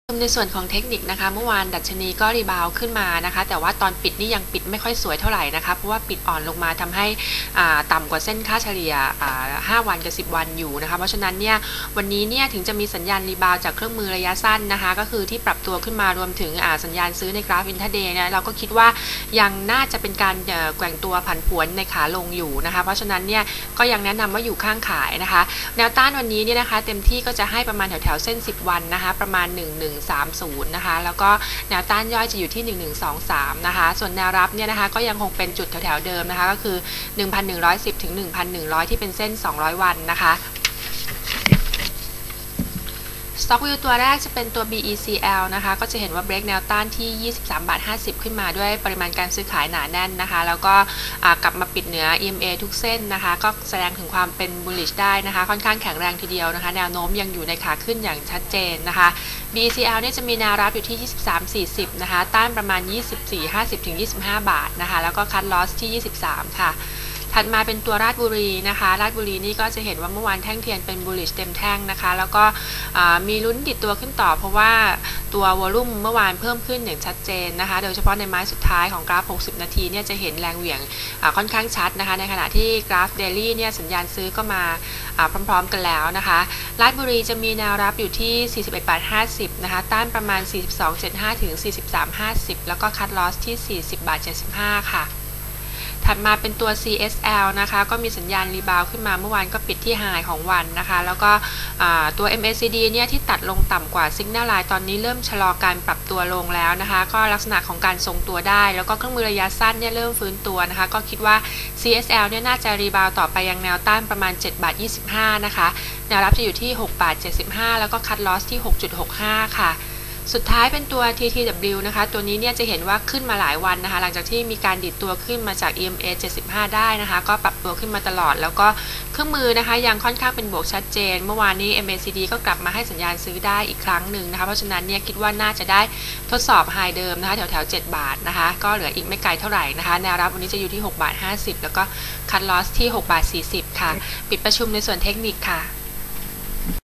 ในส่วนของเทคนิคนะคะเมื่อวานดัชนีก็รีบาวขึ้นมานะคะแต่ว่าตอนปิดนี่ยังปิดไม่ค่อยสวยเท่าไหร่นะคะเพราะว่าปิดอ่อนลงมาทำให้ต่ำกว่าเส้นค่าเฉลี่ย5 วันกับ10 วันอยู่นะคะเพราะฉะนั้นเนี่ยวันนี้เนี่ยถึงจะมีสัญญาณรีบาวจากเครื่องมือระยะสั้นนะคะก็คือที่ปรับตัวขึ้นมารวมถึงสัญญาณซื้อในกราฟอินทราเดย์เนี่ยเราก็คิดว่ายังน่าจะเป็นการแกว่งตัวผันผวนในขาลงอยู่นะคะเพราะฉะนั้นเนี่ยก็ยังแนะนำว่าอยู่ข้างขายนะคะแนวต้านวันนี้เนี่ยนะคะเต็มที่ก็จะให้ประมาณแถวๆเส้น10 วันนะคะประมาณ1130นะคะแล้วก็แนวต้านย่อยจะอยู่ที่1123นะคะส่วนแนวรับเนี่ยนะคะก็ยังคงเป็นจุดแถวๆเดิมนะคะก็คือ 1,110 ถึง 1,100 ที่เป็นเส้น200 วันนะคะ Stock View ตัวแรกจะเป็นตัว BECL นะคะก็จะเห็นว่า break แนวต้านที่ 23.50 ขึ้นมาด้วยปริมาณการซื้อขายหนาแน่นนะคะแล้วก็กลับมาปิดเหนือ EMA ทุกเส้นนะคะก็แสดงถึงความเป็น bullish ได้นะคะค่อนข้างแข็งแรงทีเดียวนะคะแนวโน้มยังอยู่ในขาขึ้นอย่างชัดเจนนะคะ BECL เนี่ยจะมีแนวรับอยู่ที่ 23.40 นะคะต้านประมาณ 24.50 ถึง 25 บาทนะคะแล้วก็คัทลอสที่ 23 ค่ะถัดมาเป็นตัวราชบุรีนะคะราชบุรีนี่ก็จะเห็นว่าเมื่อวานแท่งเทียนเป็น bullish เต็มแท่งนะคะแล้วก็มีลุ้นติดตัวขึ้นต่อเพราะว่าตัววอลุ่มเมื่อวานเพิ่มขึ้นอย่างชัดเจนนะคะโดยเฉพาะในไม้สุดท้ายของกราฟ60 นาทีเนี่ยจะเห็นแรงเหวี่ยงค่อนข้างชัดนะคะในขณะที่กราฟเดลี่เนี่ยสัญญาณซื้อก็มาพร้อมๆกันแล้วนะคะราชบุรีจะมีแนวรับอยู่ที่ 41.50 นะคะต้านประมาณ 42.75 ถึง 43.50 แล้วก็คัทลอสที่ 40.75 ค่ะถัดมาเป็นตัว CSL นะคะก็มีสัญญาณรีบาวขึ้นมาเมื่อวานก็ปิดที่ไฮของวันนะคะแล้วก็ตัว MACD เนี่ยที่ตัดลงต่ำกว่า Signal Line ตอนนี้เริ่มชะลอการปรับตัวลงแล้วนะคะก็ลักษณะของการทรงตัวได้แล้วก็เครื่องมือระยะสั้นเนี่ยเริ่มฟื้นตัวนะคะก็คิดว่า CSL เนี่ยน่าจะรีบาวต่อไปยังแนวต้านประมาณ 7.25 นะคะแนวรับจะอยู่ที่ 6.75 แล้วก็คัทลอสที่ 6.65 ค่ะสุดท้ายเป็นตัว TTW นะคะตัวนี้เนี่ยจะเห็นว่าขึ้นมาหลายวันนะคะหลังจากที่มีการดิดตัวขึ้นมาจาก EMA 75 ได้นะคะก็ปรับตัวขึ้นมาตลอดแล้วก็เครื่องมือนะคะยังค่อนข้างเป็นบวกชัดเจนเมื่อวานนี้ MACD ก็กลับมาให้สัญญาณซื้อได้อีกครั้งหนึ่งนะคะเพราะฉะนั้นเนี่ยคิดว่าน่าจะได้ทดสอบไฮเดิมนะคะแถวๆ7 บาทนะคะก็เหลืออีกไม่ไกลเท่าไหร่นะคะแนวรับวันนี้จะอยู่ที่ 6.50 แล้วก็คัทลอสที่ 6.40 ค่ะปิดประชุมในส่วนเทคนิคค่ะ